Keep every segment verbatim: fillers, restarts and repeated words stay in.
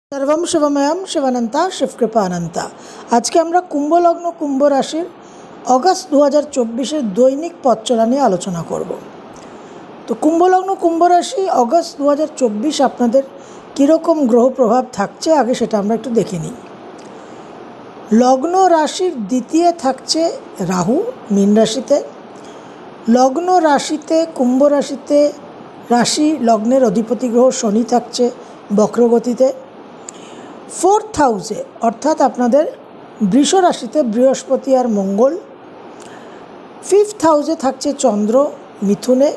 सर्वम शिवमयम शिवानंता शिवकृपानंता। आज के আমরা কুম্ভ লগ্ন কুম্ভ রাশির অগস্ট দু হাজার চব্বিশের দৈনিক পথ চলা নিয়ে আলোচনা করব। তো কুম্ভ লগ্ন কুম্ভ রাশি অগস্ট দু হাজার চব্বিশ আপনাদের কীরকম গ্রহ প্রভাব থাকছে আগে সেটা আমরা একটু দেখে নিই। লগ্ন রাশির দ্বিতীয় থাকছে রাহু মীন রাশিতে, লগ্ন রাশিতে কুম্ভ রাশিতে রাশি লগ্নের অধিপতি গ্রহ শনি থাকছে বক্রগতিতে। ফোর্থ হাউসে অর্থাৎ আপনাদের বৃষ রাশিতে বৃহস্পতি আর মঙ্গল। ফিফথ হাউসে থাকছে চন্দ্র মিথুনে।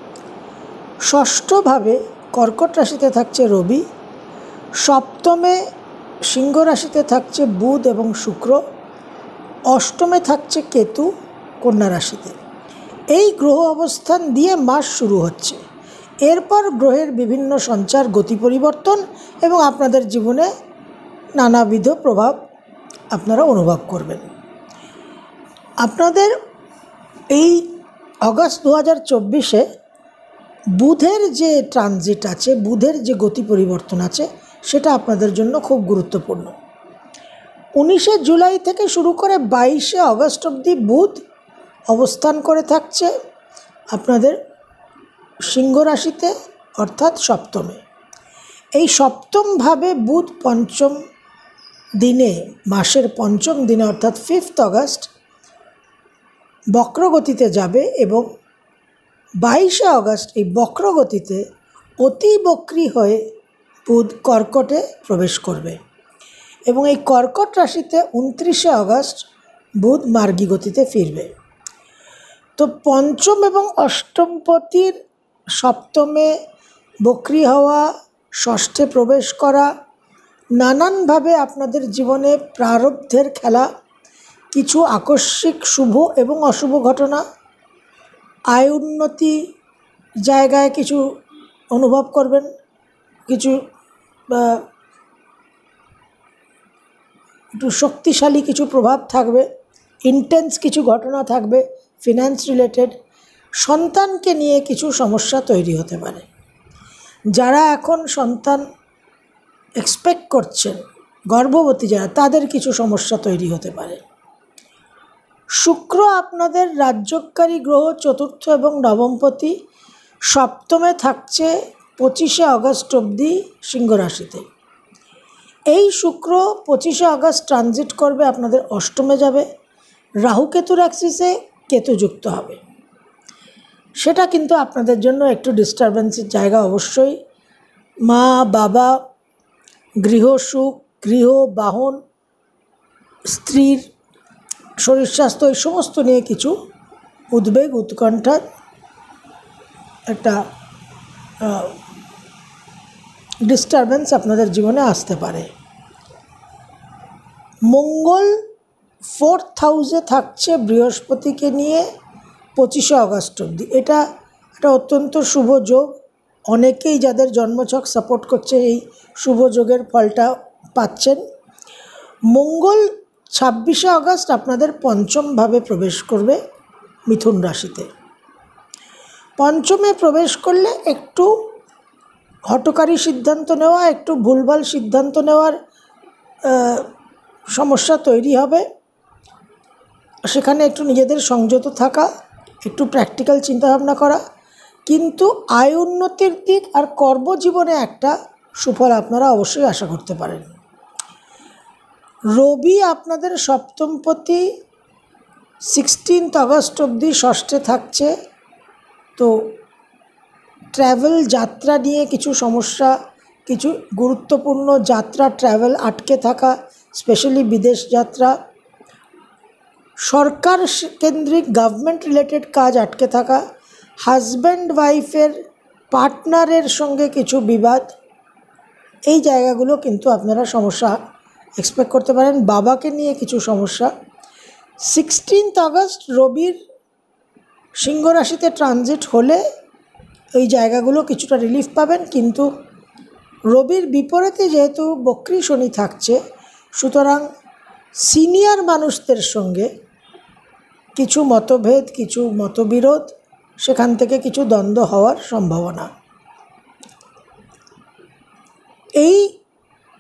ষষ্ঠভাবে কর্কট রাশিতে থাকছে রবি। সপ্তমে সিংহ রাশিতে থাকছে বুধ এবং শুক্র। অষ্টমে থাকছে কেতু কন্যা রাশিতে। এই গ্রহ অবস্থান দিয়ে মাস শুরু হচ্ছে। এরপর গ্রহের বিভিন্ন সঞ্চার গতি পরিবর্তন এবং আপনাদের জীবনে নানাবিধ প্রভাব আপনারা অনুভব করবেন। আপনাদের এই অগস্ট দু হাজার চব্বিশে বুধের যে ট্রানজিট আছে, বুধের যে গতি পরিবর্তন আছে সেটা আপনাদের জন্য খুব গুরুত্বপূর্ণ। উনিশে জুলাই থেকে শুরু করে বাইশে অগস্ট অবধি বুধ অবস্থান করে থাকছে আপনাদের সিংহ রাশিতে অর্থাৎ সপ্তমে। এই সপ্তমভাবে বুধ পঞ্চম দিনে মাসের পঞ্চম দিনে অর্থাৎ ফিফথ অগস্ট বক্রগতিতে যাবে এবং বাইশে অগস্ট এই বক্রগতিতে অতি বক্রী হয়ে বুধ কর্কটে প্রবেশ করবে এবং এই কর্কট রাশিতে উনত্রিশে অগস্ট বুধ মার্গী গতিতে ফিরবে। তো পঞ্চম এবং অষ্টমপতির সপ্তমে বক্রী হওয়া, ষষ্ঠে প্রবেশ করা, নানানভাবে আপনাদের জীবনে প্রারব্ধের খেলা, কিছু আকস্মিক শুভ এবং অশুভ ঘটনা, আয় উন্নতি জায়গায় কিছু অনুভব করবেন, কিছু একটু শক্তিশালী কিছু প্রভাব থাকবে, ইন্টেন্স কিছু ঘটনা থাকবে ফিনান্স রিলেটেড। সন্তানকে নিয়ে কিছু সমস্যা তৈরি হতে পারে। যারা এখন সন্তান এক্সপেক্ট করছেন, গর্ভবতী যারা, তাদের কিছু সমস্যা তৈরি হতে পারে। শুক্র আপনাদের রাজ্যকারী গ্রহ চতুর্থ এবং নবমপতি সপ্তমে থাকছে পঁচিশে অগস্ট অবধি সিংহ রাশিতে। এই শুক্র পঁচিশে অগস্ট ট্রানজিট করবে আপনাদের অষ্টমে যাবে, রাহু কেতুর অ্যাক্সিসে কেতু যুক্ত হবে। সেটা কিন্তু আপনাদের জন্য একটু ডিস্টারবেন্সের জায়গা অবশ্যই। মা বাবা, গৃহসুখ, গৃহ বাহন, স্ত্রীর শরীর স্বাস্থ্য এই সমস্ত নিয়ে কিছু উদ্বেগ উৎকণ্ঠার একটা ডিস্টারবেন্স আপনাদের জীবনে আসতে পারে। মঙ্গল ফোর্থ হাউসে থাকছে বৃহস্পতিকে নিয়ে পঁচিশে অগস্ট অবধি। এটা একটা অত্যন্ত শুভ যোগ। অনেকেই যাদের জন্মছক সাপোর্ট করছে এই শুভ যোগের ফলটা পাচ্ছেন। মঙ্গল ছাব্বিশে অগস্ট আপনাদের পঞ্চমভাবে প্রবেশ করবে মিথুন রাশিতে। পঞ্চমে প্রবেশ করলে একটু হঠকারী সিদ্ধান্ত নেওয়া, একটু ভুলভাল সিদ্ধান্ত নেওয়ার সমস্যা তৈরি হবে। সেখানে একটু নিজেদের সংযত থাকা, একটু প্র্যাকটিক্যাল চিন্তাভাবনা করা, কিন্তু আয় উন্নতির দিক আর কর্মজীবনে একটা সুফল আপনারা অবশ্যই আশা করতে পারেন। রবি আপনাদের সপ্তমপতি সিক্সটিন্থ আগস্ট অবধি ষষ্ঠে থাকছে। তো ট্র্যাভেল যাত্রা নিয়ে কিছু সমস্যা, কিছু গুরুত্বপূর্ণ যাত্রা ট্র্যাভেল আটকে থাকা, স্পেশালি বিদেশ যাত্রা, সরকার কেন্দ্রিক গভর্নমেন্ট রিলেটেড কাজ আটকে থাকা, হাজব্যান্ড ওয়াইফের পার্টনারের সঙ্গে কিছু বিবাদ, এই জায়গাগুলো কিন্তু আপনারা সমস্যা এক্সপেক্ট করতে পারেন। বাবাকে নিয়ে কিছু সমস্যা। সিক্সটিন্থ আগস্ট রবির সিংহ রাশিতে ট্রানজিট হলে এই জায়গাগুলো কিছুটা রিলিফ পাবেন, কিন্তু রবির বিপরীতে যেহেতু বক্রী শনি থাকছে, সুতরাং সিনিয়র মানুষদের সঙ্গে কিছু মতভেদ, কিছু মতবিরোধ, সেখান থেকে কিছু দ্বন্দ্ব হওয়ার সম্ভাবনা। এই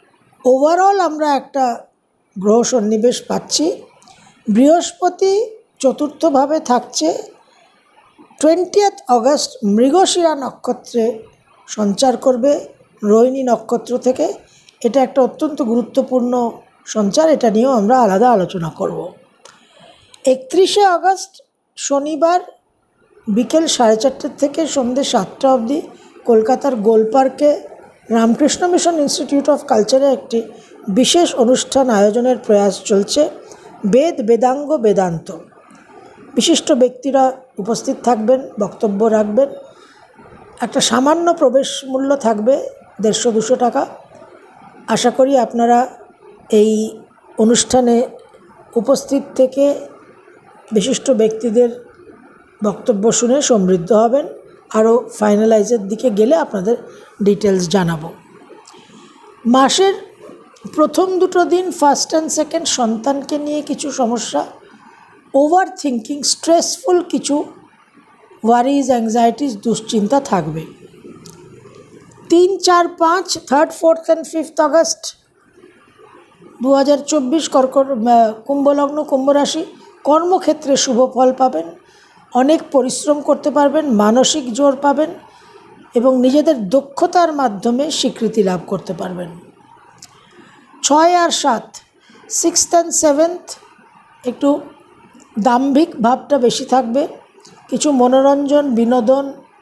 ওভারঅল আমরা একটা গ্রহ সন্নিবেশ পাচ্ছি। বৃহস্পতি চতুর্থভাবে থাকছে, টোয়েন্টিয়েথ অগস্ট মৃগশিরা নক্ষত্রে সঞ্চার করবে রোহিণী নক্ষত্র থেকে। এটা একটা অত্যন্ত গুরুত্বপূর্ণ সঞ্চার, এটা নিয়েও আমরা আলাদা আলোচনা করব। একত্রিশে আগস্ট শনিবার বিকেল সাড়ে চারটের থেকে সন্ধ্যে সাতটা অবধি কলকাতার গোলপার্কে রামকৃষ্ণ মিশন ইনস্টিটিউট অফ কালচারে একটি বিশেষ অনুষ্ঠান আয়োজনের প্রয়াস চলছে, বেদ বেদাঙ্গ বেদান্ত। বিশিষ্ট ব্যক্তিরা উপস্থিত থাকবেন, বক্তব্য রাখবেন। একটা সামান্য প্রবেশ মূল্য থাকবে দেড়শো দুশো টাকা। আশা করি আপনারা এই অনুষ্ঠানে উপস্থিত থেকে বিশিষ্ট ব্যক্তিদের বক্তব্য শুনে সমৃদ্ধ হবেন। আরও ফাইনালাইজের দিকে গেলে আপনাদের ডিটেলস জানাবো। মাসের প্রথম দুটো দিন ফার্স্ট অ্যান্ড সেকেন্ড সন্তানকে নিয়ে কিছু সমস্যা, ওভার থিঙ্কিং, স্ট্রেসফুল কিছু ওয়ারিজ, অ্যাংজাইটিস, দুশ্চিন্তা থাকবে। তিন চার পাঁচ third fourth and fifth August দু হাজার চব্বিশ কর্কট কুম্ভলগ্ন কুম্ভ রাশি, কর্মক্ষেত্রে শুভ ফল পাবেন, অনেক পরিশ্রম করতে পারবেন, মানসিক জোর পাবেন এবং নিজেদের দক্ষতার মাধ্যমে স্বীকৃতি লাভ করতে পারবেন। ছয় আর সাত সিক্সথ অ্যান্ড সেভেন্থ একটু দাম্ভিক ভাবটা বেশি থাকবে, কিছু মনোরঞ্জন, বিনোদন,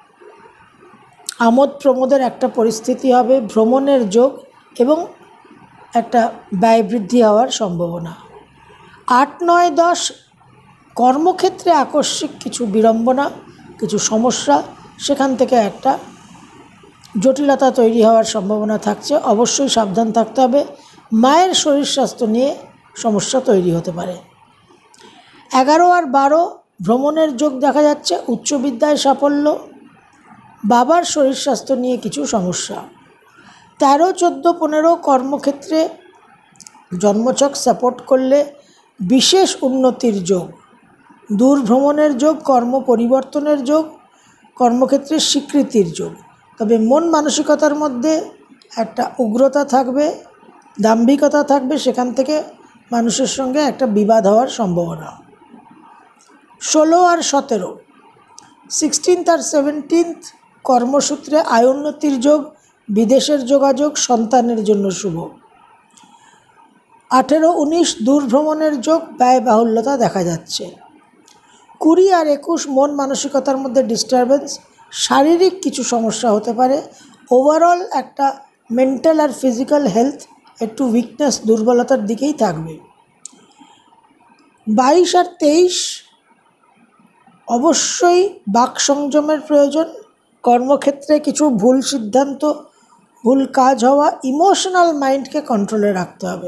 আমোদ প্রমোদের একটা পরিস্থিতি হবে, ভ্রমণের যোগ এবং একটা ব্যয় বৃদ্ধি হওয়ার সম্ভাবনা। আট নয় দশ কর্মক্ষেত্রে আকস্মিক কিছু বিড়ম্বনা, কিছু সমস্যা, সেখান থেকে একটা জটিলতা তৈরি হওয়ার সম্ভাবনা থাকছে। অবশ্যই সাবধান থাকতে হবে, মায়ের শরীর স্বাস্থ্য নিয়ে সমস্যা তৈরি হতে পারে। এগারো আর বারো ভ্রমণের যোগ দেখা যাচ্ছে, উচ্চ বিদ্যায় সাফল্য, বাবার শরীর স্বাস্থ্য নিয়ে কিছু সমস্যা। তেরো চোদ্দো পনেরো কর্মক্ষেত্রে জন্মছক সাপোর্ট করলে বিশেষ উন্নতির যোগ, দূর ভ্রমণের যোগ, কর্ম পরিবর্তনের যোগ, কর্মক্ষেত্রে স্বীকৃতির যোগ। তবে মন মানসিকতার মধ্যে একটা উগ্রতা থাকবে, দাম্ভিকতা থাকবে, সেখান থেকে মানুষের সঙ্গে একটা বিবাদ হওয়ার সম্ভাবনা। ষোলো আর সতেরো সিক্সটিন্থ আর সেভেন্টিন্থ কর্মসূত্রে আয়োন্নতির যোগ, বিদেশের যোগাযোগ, সন্তানের জন্য শুভ। আঠেরো উনিশ দূর ভ্রমণের যোগ, ব্যয়বাহুল্যতা দেখা যাচ্ছে। কুড়ি আর একুশ মন মানসিকতার মধ্যে ডিস্টারবেন্স, শারীরিক কিছু সমস্যা হতে পারে। ওভারঅল একটা মেন্টাল আর ফিজিক্যাল হেলথ একটু উইকনেস, দুর্বলতার দিকেই থাকবে। বাইশ আর তেইশ অবশ্যই বাক সংযমের প্রয়োজন, কর্মক্ষেত্রে কিছু ভুল সিদ্ধান্ত, ভুল কাজ হওয়া, ইমোশনাল মাইন্ডকে কন্ট্রোলে রাখতে হবে।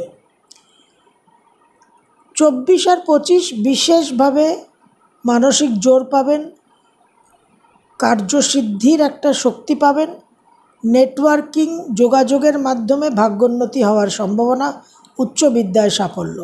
চব্বিশ আর পঁচিশ বিশেষভাবে মানসিক জোর পাবেন, কার্যসিদ্ধির একটা শক্তি পাবেন, নেটওয়ার্কিং, যোগাযোগের মাধ্যমে ভাগ্যোন্নতি হওয়ার সম্ভাবনা, উচ্চ বিদ্যায় সাফল্য।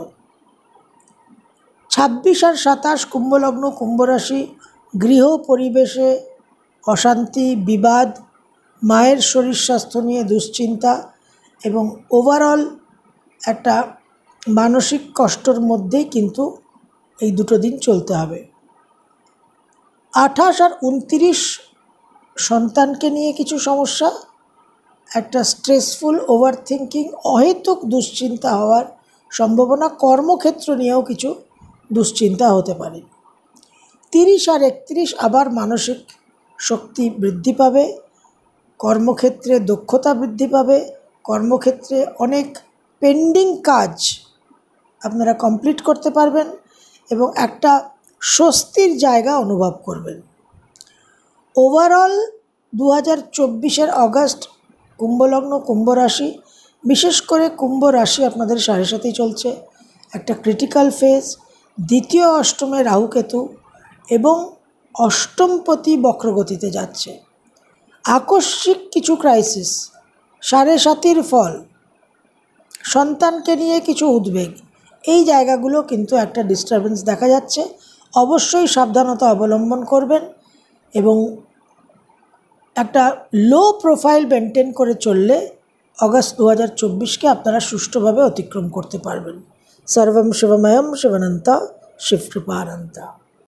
ছাব্বিশ আর সাতাশ কুম্ভলগ্ন কুম্ভরাশি, গৃহ পরিবেশে অশান্তি, বিবাদ, মায়ের শরীর স্বাস্থ্য নিয়ে দুশ্চিন্তা এবং ওভারঅল একটা মানসিক কষ্টর মধ্যেই কিন্তু এই দুটো দিন চলতে হবে। আঠাশ আর উনত্রিশ সন্তানকে নিয়ে কিছু সমস্যা, একটা স্ট্রেসফুল ওভার থিঙ্কিং, অহেতুক দুশ্চিন্তা হওয়ার সম্ভাবনা, কর্মক্ষেত্র নিয়েও কিছু দুশ্চিন্তা হতে পারে। তিরিশ আর একত্রিশ আবার মানসিক শক্তি বৃদ্ধি পাবে, কর্মক্ষেত্রে দক্ষতা বৃদ্ধি পাবে, কর্মক্ষেত্রে অনেক পেন্ডিং কাজ আপনারা কমপ্লিট করতে পারবেন এবং একটা স্বস্তির জায়গা অনুভব করবেন। ওভারঅল দু হাজার চব্বিশের অগাস্ট কুম্ভলগ্ন কুম্ভ রাশি, বিশেষ করে কুম্ভ রাশি আপনাদের সাড়ে সাথেই চলছে, একটা ক্রিটিক্যাল ফেজ। দ্বিতীয় অষ্টমে রাহুকেতু এবং অষ্টমপতি বক্রগতিতে যাচ্ছে। আকস্মিক কিছু ক্রাইসিস, সাড়ে সাতির ফল, সন্তানকে নিয়ে কিছু উদ্বেগ, এই জায়গাগুলো কিন্তু একটা ডিস্টারবেন্স দেখা যাচ্ছে। অবশ্যই সাবধানতা অবলম্বন করবেন এবং একটা লো প্রোফাইল মেনটেন করে চললে অগাস্ট দু হাজার চব্বিশকে আপনারা সুষ্ঠুভাবে অতিক্রম করতে পারবেন। সর্বম শিবময়ম শিবানন্ত শিবকৃপানন্ত।